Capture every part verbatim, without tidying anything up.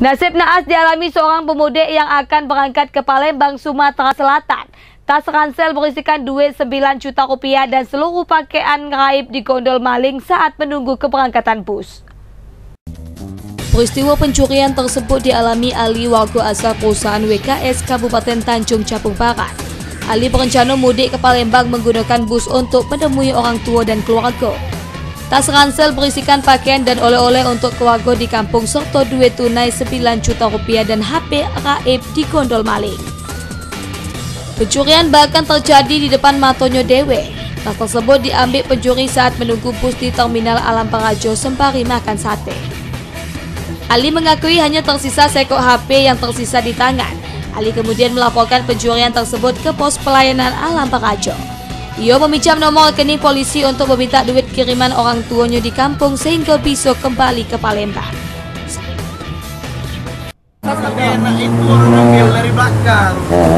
Nasib naas dialami seorang pemudik yang akan berangkat ke Palembang, Sumatera Selatan. Tas ransel berisikan duit sembilan juta rupiah dan seluruh pakaian gaib digondol maling saat menunggu keberangkatan bus. Peristiwa pencurian tersebut dialami Ali, warga asal perusahaan W K S Kabupaten Tanjung Jabung Barat. Ali berencana mudik ke Palembang menggunakan bus untuk menemui orang tua dan keluarga. Tas ransel berisikan pakaian dan oleh-oleh untuk keluarga di kampung serta duit tunai sembilan juta rupiah dan H P gaib digondol maling. Pencurian bahkan terjadi di depan matanya dewe. Tas tersebut diambil pencuri saat menunggu bus di Terminal Alam Parajo sembari makan sate. Ali mengakui hanya tersisa sekok H P yang tersisa di tangan. Ali kemudian melaporkan pencurian tersebut ke pos pelayanan Alam Parajo. Ia meminjam nomor rekening polisi untuk meminta duit kiriman orang tuanya di kampung sehingga bisa kembali ke Palembang. Tapi enak itu ngambil dari belakang.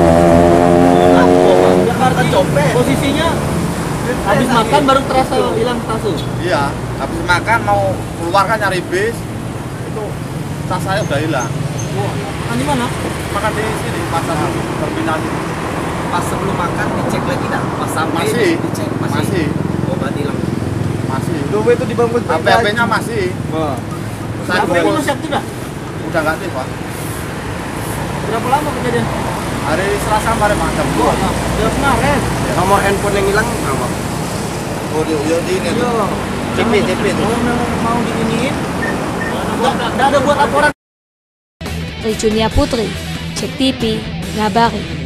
Jakarta copet. Posisinya habis makan baru terasa hilang tasnya. Iya, habis makan mau keluar kan nyari bis, itu tas saya udah hilang. Wah, makan di mana? Makan di sini, pasar terminal ini. Pas sebelum makan dicek lagi dah. Pas sampai Masih, dicek masih. masih. Oh, berarti hilang. Masih. Dulu itu di bangku H P-nya masih. Wah. Saya H P kumpul. itu siap tidak? Udah nggak aktif, Pak. Berapa lama kejadian? Hari Selasa kemarin macam dua. Udah kemarin. Nomor handphone yang hilang apa? Oh, di di ini. Iya. C P, C P itu. Kalau memang mau diiniin, nggak ada buat laporan. Rijunia Putri, Cek T V, Ngabari.